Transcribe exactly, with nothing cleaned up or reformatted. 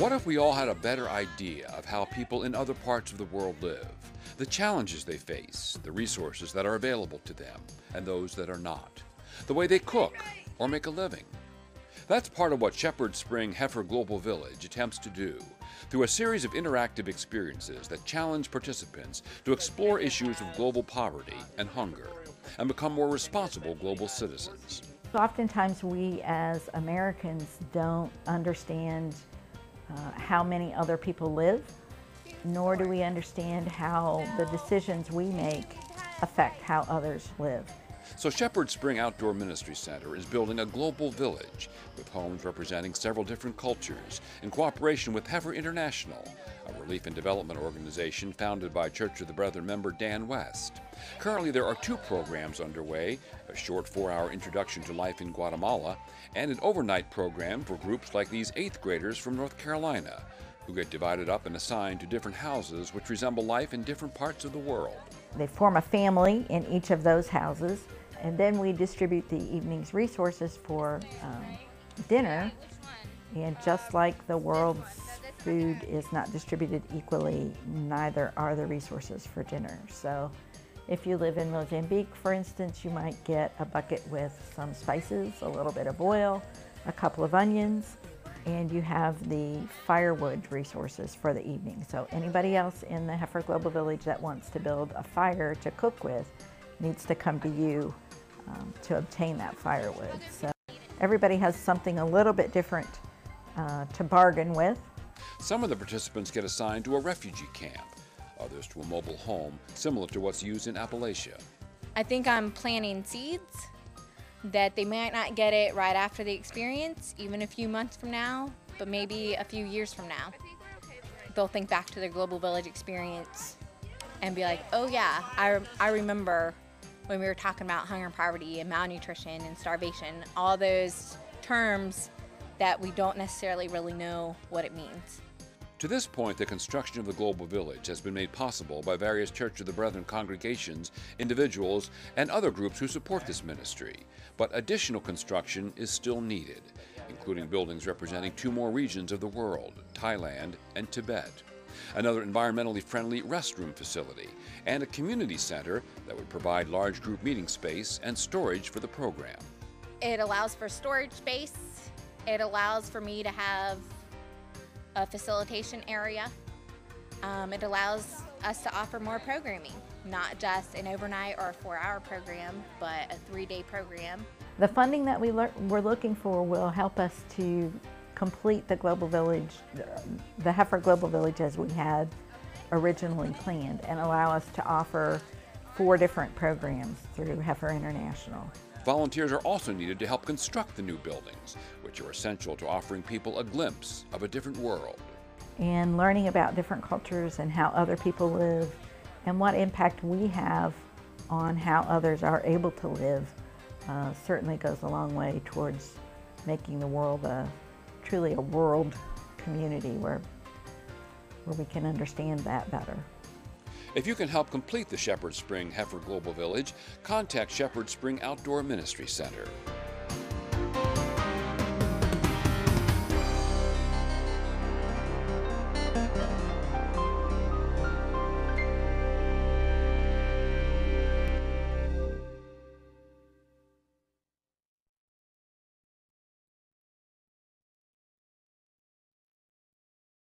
What if we all had a better idea of how people in other parts of the world live, the challenges they face, the resources that are available to them, and those that are not, the way they cook or make a living? That's part of what Shepherd Spring Heifer Global Village attempts to do through a series of interactive experiences that challenge participants to explore issues of global poverty and hunger and become more responsible global citizens. Oftentimes we as Americans don't understand uh, how many other people live, nor do we understand how the decisions we make affect how others live. So Shepherd Spring Outdoor Ministry Center is building a global village with homes representing several different cultures in cooperation with Heifer International, a relief and development organization founded by Church of the Brethren member Dan West. Currently there are two programs underway, a short four-hour introduction to life in Guatemala and an overnight program for groups like these eighth graders from North Carolina who get divided up and assigned to different houses which resemble life in different parts of the world. They form a family in each of those houses, and then we distribute the evening's resources for um, dinner. And just like the world's food is not distributed equally, neither are the resources for dinner. So if you live in Mozambique, for instance, you might get a bucket with some spices, a little bit of oil, a couple of onions, and you have the firewood resources for the evening. So anybody else in the Heifer Global Village that wants to build a fire to cook with needs to come to you um, to obtain that firewood. So everybody has something a little bit different uh, to bargain with. Some of the participants get assigned to a refugee camp, others to a mobile home similar to what's used in Appalachia. I think I'm planting seeds that they might not get it right after the experience, even a few months from now, but maybe a few years from now. They'll think back to their Global Village experience and be like, oh yeah, I, I remember when we were talking about hunger and poverty and malnutrition and starvation, all those terms that we don't necessarily really know what it means. To this point, the construction of the Global Village has been made possible by various Church of the Brethren congregations, individuals, and other groups who support this ministry. But additional construction is still needed, including buildings representing two more regions of the world, Thailand and Tibet, another environmentally friendly restroom facility, and a community center that would provide large group meeting space and storage for the program. It allows for storage space. It allows for me to have a facilitation area. Um, it allows us to offer more programming, not just an overnight or a four-hour program, but a three-day program. The funding that we we're looking for will help us to complete the Global Village, the Heifer Global Village as we had originally planned, and allow us to offer four different programs through Heifer International. Volunteers are also needed to help construct the new buildings, which are essential to offering people a glimpse of a different world. And learning about different cultures and how other people live and what impact we have on how others are able to live uh, certainly goes a long way towards making the world a, truly a world community where, where we can understand that better. If you can help complete the Shepherd Spring Heifer Global Village, contact Shepherd Spring Outdoor Ministry Center.